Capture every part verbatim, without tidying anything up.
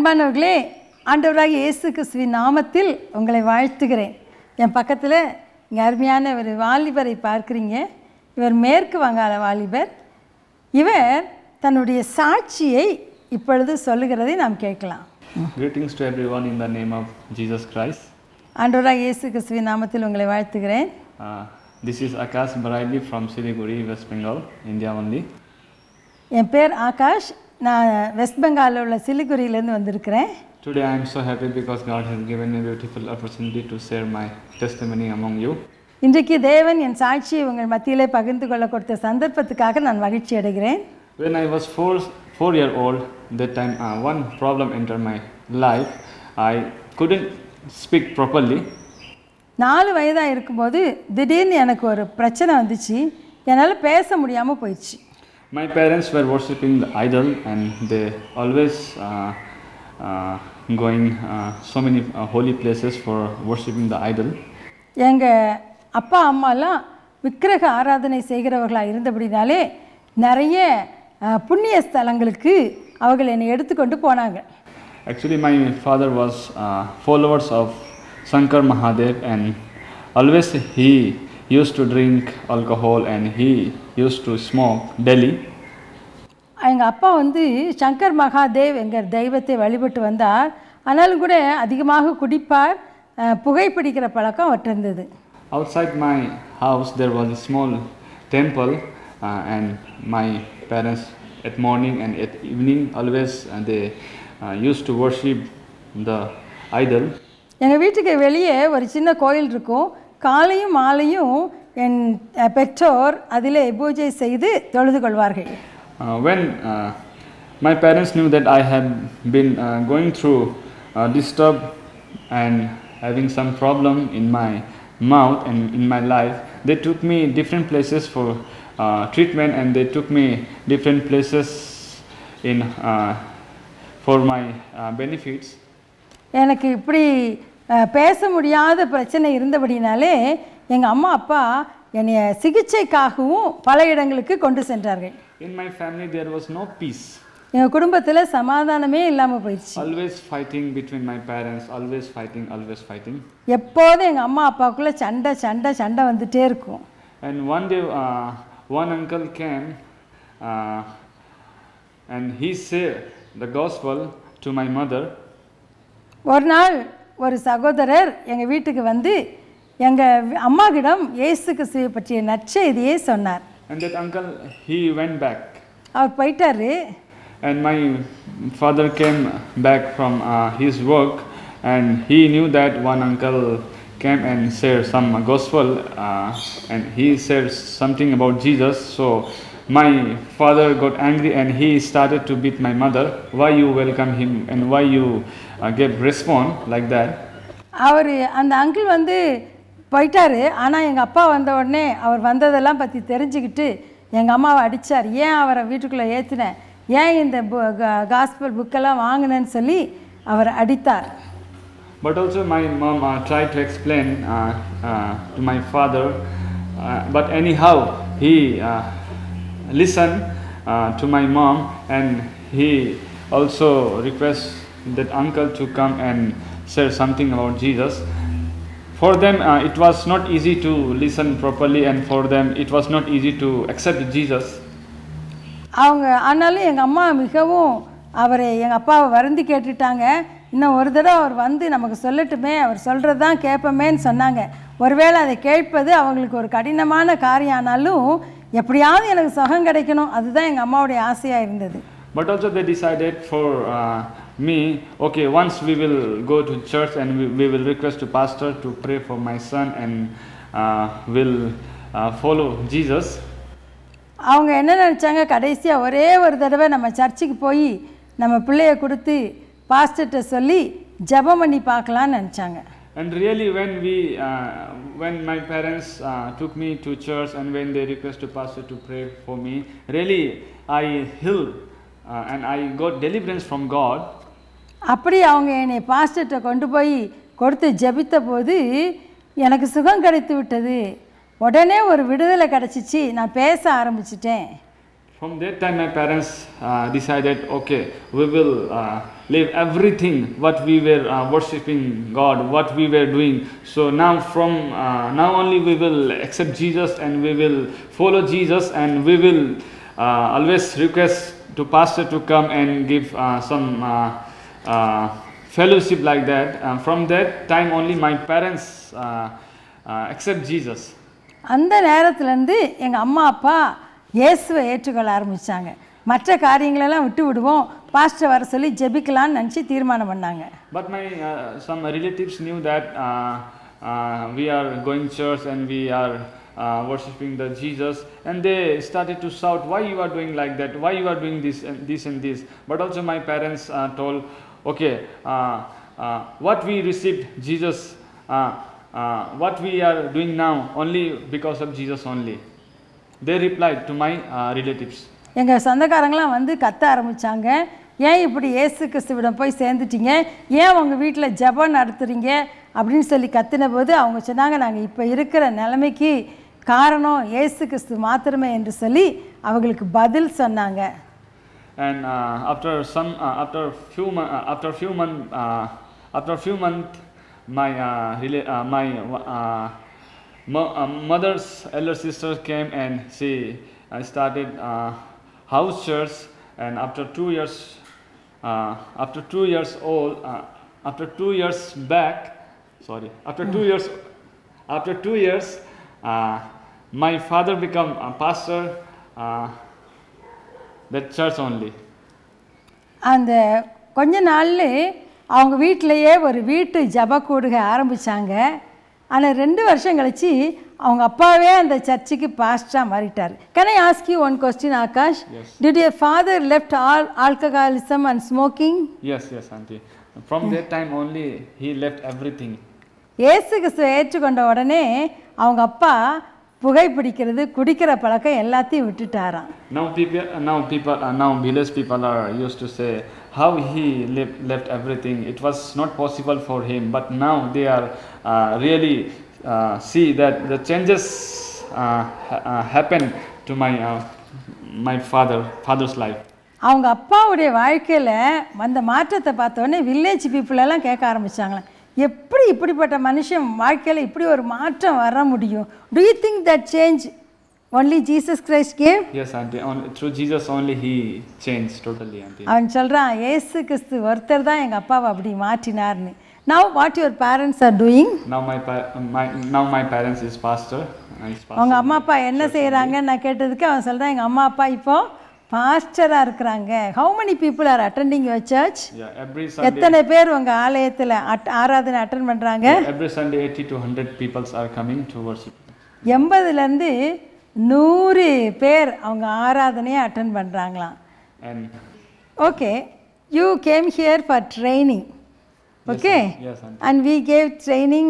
அன்பானவர்களே, ஆண்டவராகிய இயேசு கிறிஸ்துவின் நாமத்தில் உங்களை வாழ்த்துகிறேன். என் பக்கத்தில் இங்கே அருமையான ஒரு வாலிபரை பார்க்குறீங்க. இவர் மேற்கு வங்காள வாலிபர். இவர் தன்னுடைய சாட்சியை இப்பொழுது சொல்லுகிறதை நாம் கேட்கலாம். Greetings to everyone in the name of Jesus Christ. ஆண்டவராகிய இயேசு கிறிஸ்துவின் நாமத்தில் உங்களை வாழ்த்துகிறேன். Uh, this is Akash Baraili from Siliguri, West Bengal, India only. என் பேர் ஆகாஷ். நான் வெஸ்ட் பெங்காலில் உள்ள சிலிகுரியிலேருந்து வந்திருக்கிறேன். Today I am so happy because God has given me a beautiful opportunity to share my testimony among you. இன்றைக்கு தேவன் என் சாட்சியை உங்கள் மத்தியிலே பகிர்ந்து கொள்ள கொடுத்த சந்தர்ப்பத்துக்காக நான் மகிழ்ச்சி அடைகிறேன். When I was four four year old, that time uh, one problem entered my life. I couldn't speak properly. நாலு வயதாக இருக்கும்போது திடீர்னு எனக்கு ஒரு பிரச்சனை வந்துச்சு. என்னால் பேச முடியாமல் போயிடுச்சு. My parents were worshipping the idol and they always uh, uh, going uh, so many uh, holy places for worshipping the idol. எங்கள் அப்பா அம்மாலாம் விக்கிரக ஆராதனை செய்கிறவர்களாக இருந்தபடினாலே நிறைய புண்ணிய ஸ்தலங்களுக்கு அவர்கள் என்னை எடுத்துக்கொண்டு போனாங்க. Actually my father was uh, followers of Shankar Mahadev and always he used to drink alcohol and he used to smoke daily. எங்கள் அப்பா வந்து சங்கர் மகாதேவ் எங்கள் தெய்வத்தை வழிபட்டு வந்தார். ஆனாலும் கூட அதிகமாக குடிப்பார், புகைப்பிடிக்கிற பழக்கம் அவர்கிட்ட இருந்தது. Outside my house there was a small temple uh, and my parents at morning and at evening always uh, they uh, used to worship the idol. எங்கள் வீட்டுக்கு வெளியே ஒரு சின்ன கோயில் இருக்கும். காலையும் மாலையும் என் பெற்றோர் அதிலே பூஜை செய்து தொழுது கொள்வார்கள். Uh, when uh, my parents knew that I had been uh, going through uh, disturb and having some problem in my mouth and in my life, they took me different places for uh, treatment and they took me different places in uh, for my uh, benefits. எனக்கு இப்படி பேச முடியாத பிரச்சனை இருந்தபடினாலே எங்கள் அம்மா அப்பா என்னை சிகிச்சைக்காகவும் பல இடங்களுக்கு கொண்டு சென்றார்கள். In my family there was no peace. எங்கள் குடும்பத்தில் சமாதானமே இல்லாமல் போயிடுச்சு. Always fighting between my parents, always fighting, always fighting. எப்போதும் எங்கள் அம்மா அப்பாவுக்குள்ளே சண்டை சண்டை சண்டை வந்துட்டே இருக்கும். And one day uh, one uncle came uh, and he said the gospel to my mother. ஒரு நாள் ஒரு சகோதரர் எங்கள் வீட்டுக்கு வந்து எங்கள் அம்மாவிடம் இயேசு கிறிஸ்துவை பற்றிய நற்செய்தியை சொன்னார். And that uncle he went back. அவர் போயிட்டாரு. And my father came back from uh, his work and he knew that one uncle came and shared some gospel uh, and he said something about Jesus. So my father got angry and he started to beat my mother. Why you welcome him and why you uh, gave response like that? அவர் அந்த uncle வந்து போயிட்டாரு. ஆனால் எங்கள் அப்பா வந்த உடனே அவர் வந்ததெல்லாம் பற்றி தெரிஞ்சுக்கிட்டு எங்கள் அம்மாவை அடித்தார். ஏன் அவரை வீட்டுக்குள்ளே ஏற்றினேன், ஏன் இந்த காஸ்பல் புக்கெல்லாம் வாங்கினேன்னு சொல்லி அவர் அடித்தார். But also my mom uh, tried to explain uh, uh, to my father, uh, but anyhow he uh, listened uh, to my mom and he also requests that uncle to come and share something about Jesus. For them uh, it was not easy to listen properly and for them it was not easy to accept Jesus. அவங்க ஆனாலும் எங்கள் அம்மா மிகவும் அவரை எங்கள் அப்பாவை வருந்தி கேட்டுட்டாங்க. இன்னும் ஒரு தடவை அவர் வந்து நமக்கு சொல்லட்டுமே, அவர் சொல்கிறது தான் கேட்போமேன்னு சொன்னாங்க. ஒருவேளை அதை கேட்பது அவங்களுக்கு ஒரு கடினமான காரியம் ஆனாலும் எப்படியாவது எனக்கு சுகம் கிடைக்கணும், அதுதான் எங்கள் அம்மாவுடைய ஆசையாக இருந்தது. But also they decided for uh, me, okay, once we will go to church and we, we will request to pastor to pray for my son and uh, will uh, follow Jesus. அவங்க என்ன நினச்சாங்க, கடைசியாக ஒரே ஒரு தடவை நம்ம சர்ச்சுக்கு போய் நம்ம பிள்ளைய கொடுத்து பாஸ்டர்கிட்ட சொல்லி ஜெபம் பண்ணி பார்க்கலான்னு நினச்சாங்க. And really when we uh, when my parents uh, took me to church and when they requested pastor to pray for me, really I healed uh, and I got deliverance from God. அப்படி அவங்க என்னை பாஸ்டர்கிட்ட கொண்டு போய் கொடுத்து ஜெபித்த போது எனக்கு சுகம் கிடைத்து விட்டது. உடனே ஒரு விடுதலை கிடச்சிச்சு, நான் பேச ஆரம்பிச்சிட்டேன். From that time my parents uh, decided, okay, we will uh, leave everything what we were uh, worshiping God, what we were doing. So now from uh, now only we will accept Jesus and we will follow Jesus, and we will uh, always request to pastor to come and give uh, some uh, uh, fellowship like that. Uh, from that time only my parents uh, uh, accept Jesus. அந்த நேரத்துலேருந்து எங்கள் அம்மா அப்பா இயேசுவை ஏற்றுக்கொள்ள ஆரம்பித்தாங்க. மற்ற காரியங்களெல்லாம் விட்டு விடுவோம், பாஸ்டர் வர சொல்லி ஜெபிக்கலான்னு நினச்சி தீர்மானம் பண்ணாங்க. But my uh, some relatives knew that uh, uh, we are going church and we are uh, worshiping the Jesus, and they started to shout, why you are doing like that, why you are doing this and this and this. But also my parents uh, told, okay, uh, uh, what we received Jesus, uh, uh, what we are doing now only because of Jesus only. They replied to my uh, relatives. எங்கள் சொந்தக்காரங்களாம் வந்து கத்த ஆரம்பித்தாங்க, ஏன் இப்படி இயேசு கிறிஸ்துவிடம் போய் சேர்ந்துட்டீங்க, ஏன் உங்கள் வீட்டில் ஜெபம் நடத்துகிறீங்க அப்படின்னு சொல்லி கத்தின போது அவங்க சொன்னாங்க, நாங்கள் இப்போ இருக்கிற நிலைமைக்கு காரணம் இயேசு கிறிஸ்து மாத்திரமே என்று சொல்லி அவங்களுக்கு பதில் சொன்னாங்க. And uh, after some uh, after few mo- uh, after few month uh, after few month my uh, rela- uh, my uh, mo- uh, mother's elder sister came and she uh, started uh, house church. And after two years uh, after two years old uh, after two years back sorry after two years after two years uh, my father become a pastor uh, that church only. அந்த கொஞ்ச நாள்ல அவங்க வீட்டிலேயே ஒரு வீட்டு ஜப கூடுகை ஆரம்பித்தாங்க. ஆனால் ரெண்டு வருஷம் கழிச்சு அவங்க அப்பாவே அந்த சர்ச்சுக்கு பாஸ்டராக மாறிட்டார். Can I ask you one question, Akash? Yes. Did your father left all alcoholism and smoking? Yes, yes, auntie. From that time only he left everything. இயேசு கிறிஸ்துவை ஏற்றுக்கொண்ட உடனே அவங்க அப்பா புகைப்பிடிக்கிறது, குடிக்கிற பழக்கம் எல்லாத்தையும் விட்டுட்டாராம். Now people, uh, now people, uh, now village people are used to say how he left, left everything. It was not possible for him, but now they are uh, really uh, see that the changes uh, ha- uh, happen to my uh, my father father's life. அவங்க அப்பாவுடைய வாழ்க்கையில் வந்த மாற்றத்தை பார்த்தோன்னே village people எல்லாம் கேட்க ஆரம்பித்தாங்களாம், எப்படி இப்படிப்பட்ட மனுஷன் வாழ்க்கையில் இப்படி ஒரு மாற்றம் வர முடியும்? Do you think that change only Jesus Christ gave? Yes, auntie. Only, through Jesus only he changed totally, auntie. அவன் சொல்கிறான், இயேசு கிறிஸ்து ஒருத்தர் தான் எங்கள் அப்பாவை அப்படி மாற்றினார்னு. Now what your parents are doing? Now my pa- my now my parents is pastor. Uh, is pastor. அவங்க அம்மா அப்பா என்ன செய்கிறாங்கன்னு நான் கேட்டதுக்கு அவன் சொல்கிறான், எங்கள் அம்மா அப்பா இப்போ பாஸ்டராக இருக்கிறாங்க. How many people are attending your church? Yeah, every Sunday. எத்தனை பேர் உங்கள் ஆலயத்தில் அட் ஆராதனை அட்டன் பண்ணுறாங்க? Yeah, every Sunday eighty to one hundred people are coming to worship. எண்பதுலேருந்து நூறு பேர் அவங்க ஆராதனையை அட்டன் பண்ணுறாங்களாம். And okay, you came here for training. Okay, yes, auntie. and we gave training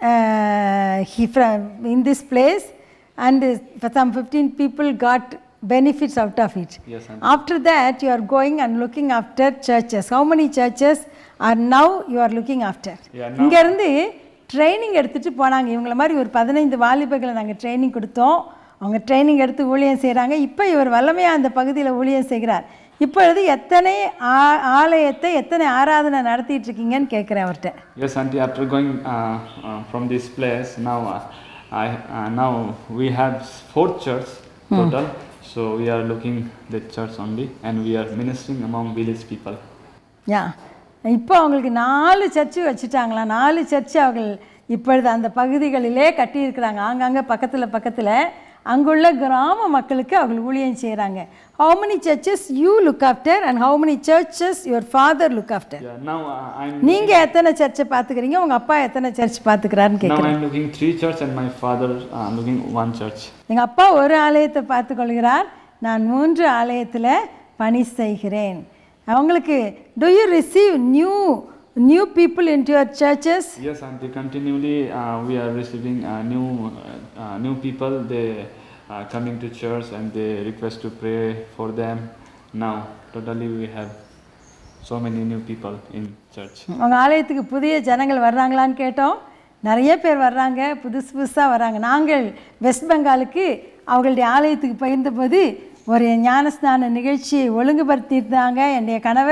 uh, he from in this place, and for some fifteen people got benefits out of it. Yes, auntie. After that you are going and looking after churches. How many churches are now you are looking after? Yeah, now- இங்க இருந்து training எடுத்துட்டு போனாங்க. இவங்கள மாதிரி ஒரு பதினைந்து வாலிபர்களை நாங்கள் ட்ரைனிங் கொடுத்தோம். அவங்க ட்ரைனிங் எடுத்து ஊழியம் செய்கிறாங்க. இப்போ இவர் வல்லமையாக அந்த பகுதியில் ஊழியம் செய்கிறார். இப்பொழுது எத்தனை ஆ- ஆலயத்தை எத்தனை ஆராதனை நடத்திட்டு இருக்கீங்கன்னு கேட்குறேன் அவர்கிட்ட. Yes, auntie. After going uh, uh, from this place, now uh, I uh, now we have four church total. So we are looking the church only, and we are ministering among village people. யா, இப்போ அவங்களுக்கு நாலு church வச்சுட்டாங்களாம். நாலு church அவர்கள் இப்பொழுது அந்த பகுதிகளிலே கட்டியிருக்கிறாங்க. ஆங்காங்கே பக்கத்தில் பக்கத்தில் அங்குள்ள கிராம மக்களுக்கு அவர்கள் ஊழியம் செய்கிறாங்க. How many churches you look after and how many churches your father look after? Yeah. Now uh, I'm நீங்கள் எத்தனை சர்ச்சை பார்த்துக்கிறீங்க, உங்கள் அப்பா எத்தனை சர்ச் பார்த்துக்கிறாருன்னு now கேட்குறேன். I'm looking three church, and my father uh, looking one church. எங்கள் அப்பா ஒரு ஆலயத்தை பார்த்துக்கொள்கிறார், நான் மூன்று ஆலயத்தில் பணி செய்கிறேன். அவங்களுக்கு do you receive new new people into your churches? Yes, auntie. Continually uh, we are receiving uh, new uh, uh, new people. They uh, coming to church and they request to pray for them. Now totally we have so many new people in church. உங்கள் ஆலயத்துக்கு புதிய ஜனங்கள் வர்றாங்களான்னு கேட்டோம். நிறைய பேர் வர்றாங்க, புதுசு புதுசாக வர்றாங்க. நாங்கள் வெஸ்ட் பெங்காலுக்கு அவங்களுடைய ஆலயத்துக்கு பகிர்ந்தபோது ஒரு ஞானஸ்நான நிகழ்ச்சியை ஒழுங்குபடுத்தியிருந்தாங்க. என்னுடைய கணவர்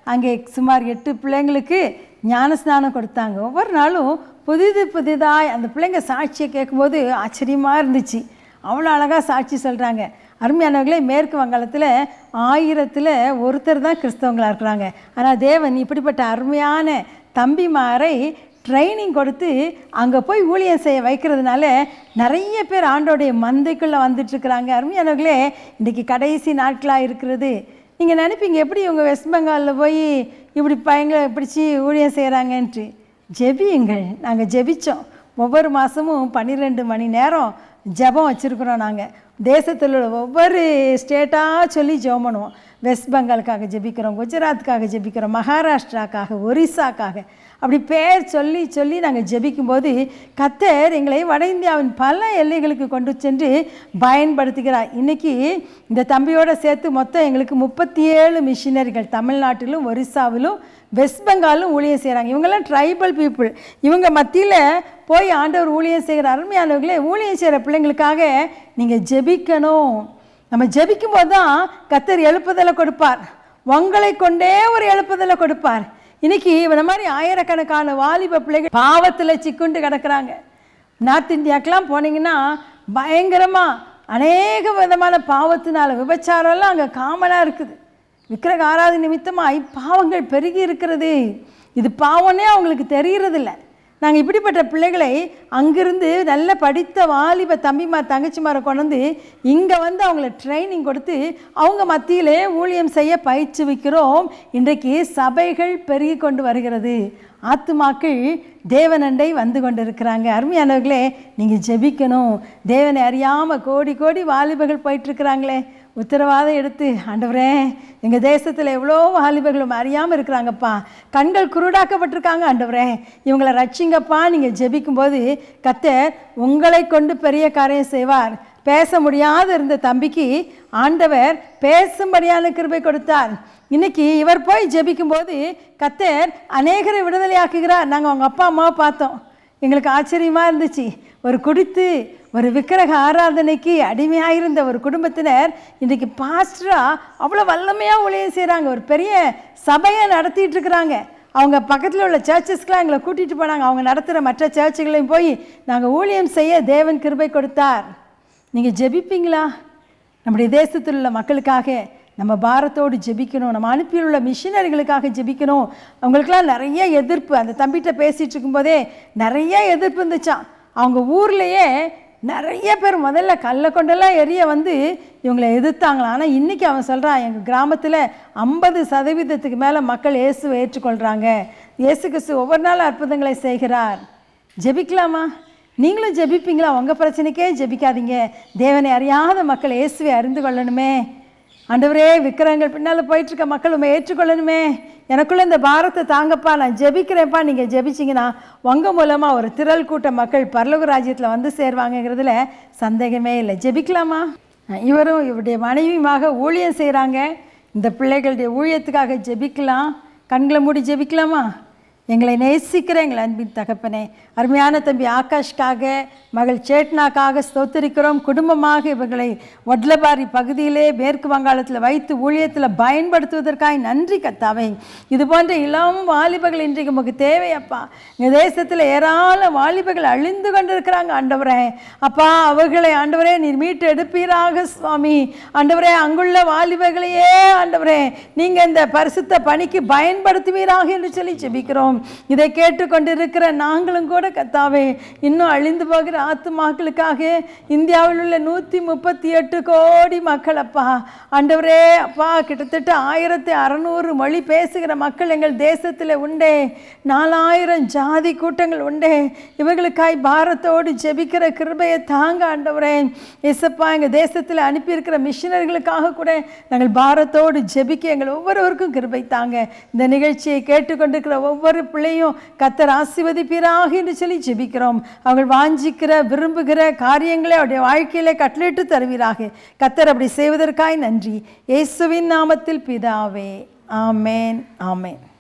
அங்கே சுமார் எட்டு பிள்ளைங்களுக்கு ஞானஸ்நானம் கொடுத்தாங்க. ஒவ்வொரு நாளும் புதிது புதிதாய் அந்த பிள்ளைங்க சாட்சியை கேட்கும்போது ஆச்சரியமாக இருந்துச்சு. அவ்வளோ அழகாக சாட்சி சொல்கிறாங்க. அருமையானவர்களே, மேற்கு வங்காளத்தில் ஆயிரத்தில் ஒருத்தர் தான் கிறிஸ்தவங்களாக இருக்கிறாங்க. ஆனால் தேவன் இப்படிப்பட்ட அருமையான தம்பிமாரை ட்ரைனிங் கொடுத்து அங்கே போய் ஊழியம் செய்ய வைக்கிறதுனால நிறைய பேர் ஆண்டோடைய மந்தைக்குள்ளே வந்துட்டுருக்குறாங்க. அருமையானவர்களே, இன்றைக்கி கடைசி நாட்களாக இருக்கிறது. நீங்கள் நினைப்பீங்க, எப்படி இவங்க வெஸ்ட் பெங்காலில் போய் இப்படி பையங்களை பிடிச்சி ஊழியம் செய்கிறாங்கன்ட்டு. ஜெபியுங்கள். நாங்கள் ஜெபித்தோம். ஒவ்வொரு மாதமும் பன்னிரெண்டு மணி நேரம் ஜெபம் வச்சுருக்குறோம். நாங்கள் தேசத்தில் உள்ள ஒவ்வொரு ஸ்டேட்டாக சொல்லி ஜெபம் பண்ணுவோம். வெஸ்ட் பெங்காலுக்காக ஜெபிக்கிறோம், குஜராத்துக்காக ஜெபிக்கிறோம், மகாராஷ்டிராக்காக, ஒரிசாக்காக, அப்படி பேர் சொல்லி சொல்லி நாங்கள் ஜெபிக்கும்போது கர்த்தர் எங்களை வட இந்தியாவின் பல எல்லைகளுக்கு கொண்டு சென்று பயன்படுத்துகிறார். இன்றைக்கி இந்த தம்பியோடு சேர்த்து மொத்தம் எங்களுக்கு முப்பத்தி ஏழு மிஷினரிகள் தமிழ்நாட்டிலும் ஒரிசாவிலும் வெஸ்ட் பெங்காலும் ஊழியம் செய்கிறாங்க. இவங்கெல்லாம் ட்ரைபல் பீப்புள். இவங்க மத்தியில் போய் ஆண்டவர் ஊழியம் செய்கிற அருமையானவர்களே, ஊழியம் செய்கிற பிள்ளைங்களுக்காக நீங்கள் ஜெபிக்கணும். நம்ம ஜெபிக்கும் போது தான் கர்த்தர் எழுப்புதலை கொடுப்பார். உங்களை கொண்டே ஒரு எழுப்புதலை கொடுப்பார். இன்றைக்கி இந்த மாதிரி ஆயிரக்கணக்கான வாலிப பிள்ளைகள் பாவத்தில் சிக்குண்டு கிடக்கிறாங்க. நார்த் இந்தியாக்கெலாம் போனீங்கன்னா பயங்கரமாக அநேக விதமான பாவத்தினால விபச்சாரம்லாம் அங்கே காமனாக இருக்குது. விக்கிரக ஆராதனை நிமித்தமாக பாவங்கள் பெருகி இருக்கிறது. இது பாவம்னே அவங்களுக்கு தெரிகிறதில்ல. நாங்கள் இப்படிப்பட்ட பிள்ளைகளை அங்கிருந்து நல்ல படித்த வாலிப தம்பிமா தங்கச்சிமாரை கொண்டு இங்கே வந்து அவங்கள ட்ரைனிங் கொடுத்து அவங்க மத்தியிலே ஊழியம் செய்ய பயிற்றுவிக்கிறோம். இன்றைக்கு சபைகள் பெருகி கொண்டு வருகிறது. ஆத்துமாக்கள் தேவனண்டை வந்து கொண்டு இருக்கிறாங்க. அருமையானவர்களே, நீங்கள் ஜெபிக்கணும். தேவனை அறியாமல் கோடி கோடி வாலிபர்கள் போயிட்டுருக்குறாங்களே, உத்தரவாதம் எடுத்து, ஆண்டவரே எங்கள் தேசத்தில் எவ்வளோ வாலிபர்களும் அறியாமல் இருக்கிறாங்கப்பா, கண்கள் குருடாக்கப்பட்டிருக்காங்க, ஆண்டவரே இவங்களை ரட்சிங்கப்பா. நீங்கள் ஜெபிக்கும்போது கர்த்தர் உங்களை கொண்டு பெரிய காரியம் செய்வார். பேச முடியாத இருந்த தம்பிக்கு ஆண்டவர் பேசும்படியான கிருபை கொடுத்தார். இன்றைக்கி இவர் போய் ஜெபிக்கும்போது கர்த்தர் அநேகரை விடுதலையாக்குகிறார். நாங்கள் அவங்க அப்பா அம்மாவை பார்த்தோம். எங்களுக்கு ஆச்சரியமாக இருந்துச்சு. ஒரு குடித்து ஒரு விக்கிரக ஆராதனைக்கு அடிமையாயிருந்த ஒரு குடும்பத்தினர் இன்றைக்கி பாஸ்டராக அவ்வளோ வல்லமையாக ஊழியம் செய்கிறாங்க. ஒரு பெரிய சபையை நடத்திட்டு இருக்கிறாங்க. அவங்க பக்கத்தில் உள்ள சர்ச்சஸ்க்கெலாம் எங்களை கூட்டிகிட்டு போனாங்க. அவங்க நடத்துகிற மற்ற சர்ச்சுகளையும் போய் நாங்கள் ஊழியம் செய்ய தேவன் கிருபை கொடுத்தார். நீங்கள் ஜெபிப்பீங்களா? நம்முடைய தேசத்தில் உள்ள மக்களுக்காக நம்ம பாரத்தோடு ஜெபிக்கணும். நம்ம அனுப்பியுள்ள மிஷினரிகளுக்காக ஜெபிக்கணும். அவங்களுக்கெல்லாம் நிறைய எதிர்ப்பு. அந்த தம்பிகிட்ட பேசிகிட்டு இருக்கும்போதே நிறைய எதிர்ப்பு இருந்துச்சான். அவங்க ஊர்லேயே நிறைய பேர் முதல்ல கல்லை கொண்டெல்லாம் எரிய வந்து இவங்களை எதிர்த்தாங்களாம். ஆனால் இன்றைக்கி அவன் சொல்கிறான், எங்கள் கிராமத்தில் ஐம்பது சதவீதத்துக்கு மேலே மக்கள் இயேசுவை ஏற்றுக்கொள்கிறாங்க. இயேசு கிறிஸ்து ஒவ்வொரு நாள் அற்புதங்களை செய்கிறார். ஜெபிக்கலாமா? நீங்களும் ஜெபிப்பீங்களா? உங்கள் பிரச்சனைக்கே ஜெபிக்காதீங்க. தேவனை அறியாத மக்கள் இயேசுவை அறிந்து கொள்ளணுமே. ஆண்டவரே, விக்கிரகங்கள் பின்னால் போயிட்டுருக்க மக்கள் உண்மை ஏற்றுக்கொள்ளணுமே. எனக்குள்ளே இந்த பாரத்தை தாங்கப்பா, நான் ஜெபிக்கிறேன்ப்பா. நீங்கள் ஜெபிச்சிங்கன்னா உங்கள் மூலமாக ஒரு திரள் கூட்ட மக்கள் பரலோக ராஜ்யத்தில் வந்து சேருவாங்கங்கிறதுல சந்தேகமே இல்லை. ஜெபிக்கலாமா? இவரும் இவருடைய மனைவியுமாக ஊழியம் செய்கிறாங்க. இந்த பிள்ளைகளுடைய ஊழியத்துக்காக ஜெபிக்கலாம். கண்களை மூடி ஜெபிக்கலாமா? எங்களை நேசிக்கிற எங்கள் அன்பின் தகப்பனே, அருமையான தம்பி ஆகாஷ்காக, மகள் சேட்னாக்காக ஸ்தோத்திரிக்கிறோம். குடும்பமாக இவர்களை வட்லபாரி பகுதியிலே மேற்கு வங்காளத்தில் வைத்து ஊழியத்தில் பயன்படுத்துவதற்காக நன்றி கர்த்தாவே. இது போன்ற இளம் வாலிபர்கள் இன்றைக்கு நமக்கு தேவையப்பா. எங்கள் தேசத்தில் ஏராள வாலிபர்கள் அழிந்து கொண்டிருக்கிறாங்க ஆண்டவரே. அப்பா, அவர்களை ஆண்டவரே நீர் மீட்டு எடுப்பீராக சுவாமி. ஆண்டவரே, அங்குள்ள வாலிபர்களையே ஆண்டவரே நீங்கள் இந்த பரிசுத்த பணிக்கு பயன்படுத்துவீராக என்று சொல்லி ஜெபிக்கிறோம். இதை கேட்டுக்கொண்டிருக்கிற நாங்களும் கூட கர்த்தாவே, இன்னும் அழிந்து போகிற ஆத்துமாக்களுக்காக இந்தியாவில் உள்ள நூற்றி முப்பத்தி எட்டு கோடி மக்கள் அப்பா, ஆண்டவரே அப்பா, கிட்டத்தட்ட ஆயிரத்தி அறநூறு மொழி பேசுகிற மக்கள் எங்கள் தேசத்தில் உண்டே. நாலாயிரம் ஜாதி கூட்டங்கள் உண்டே. இவர்களுக்காய் பாரத்தோடு ஜெபிக்கிற கிருபையை தாங்க ஆண்டவரே. இயேசப்பா, எங்கள் தேசத்தில் அனுப்பியிருக்கிற மிஷினர்களுக்காக கூட நாங்கள் பாரத்தோடு ஜெபிக்க எங்கள் ஒவ்வொருவருக்கும் கிருபை தாங்க. இந்த நிகழ்ச்சியை கேட்டுக்கொண்டிருக்கிற ஒவ்வொரு பிள்ளையும் கர்த்தர் ஆசீர்வதிப்பீராக என்று சொல்லி ஜெபிக்கிறோம். அவர்கள் வாஞ்சிக்கிற விரும்புகிற காரியங்களை அவருடைய வாழ்க்கையிலே கட்டளையிட்டு தருவீராக. கர்த்தர் அப்படி செய்வதற்காய் நன்றி. இயேசுவின் நாமத்தில் பிதாவே, ஆமேன், ஆமேன்.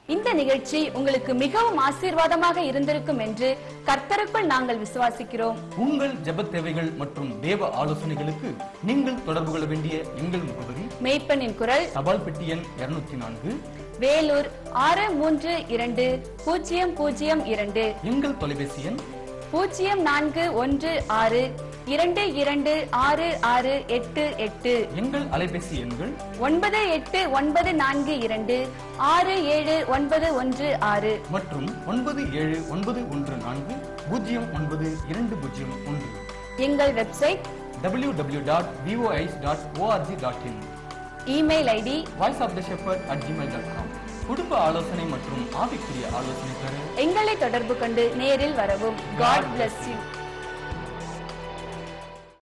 இந்த நிகழ்ச்சி உங்களுக்கு மிகவும் ஆசீர்வாதமாக இருந்திருக்கும் என்று கர்த்தருக்குள் நாங்கள் விசுவாசிக்கிறோம். உங்கள் ஜெப தேவைகள் மற்றும் தேவ ஆலோசனைகளுக்கு நீங்கள் தொடர்பு கொள்ள வேண்டிய எங்கள் முகவரி: மேய்ப்பனின் குரல், தபால் பெட்டி எண் இருநூற்றி நான்கு, வேலூர் ஆறு மூன்று இரண்டு பூஜ்ஜியம் பூஜ்ஜியம் இரண்டு. எங்கள் தொலைபேசி எண் பூஜ்ஜியம் நான்கு ஒன்று ஆறு இரண்டு இரண்டு ஆறு ஆறு எட்டு எட்டு. எங்கள் அலைபேசி எண்கள் ஒன்பது எட்டு ஒன்பது நான்கு இரண்டு ஆறு ஏழு ஒன்பது ஒன்று ஆறு மற்றும் ஒன்பது ஏழு ஒன்பது ஒன்று நான்கு பூஜ்ஜியம் ஒன்பது இரண்டு பூஜ்ஜியம் ஒன்று. எங்கள் website W W dot V O I S dot O R G dot in. Email ID voice of the shepherd at Gmail dot com. குடும்ப ஆலோசனை மற்றும் ஆவிக்குரிய ஆலோசனை பெற எங்களை தொடர்பு கொண்டு நேரில் வரவும். God bless you.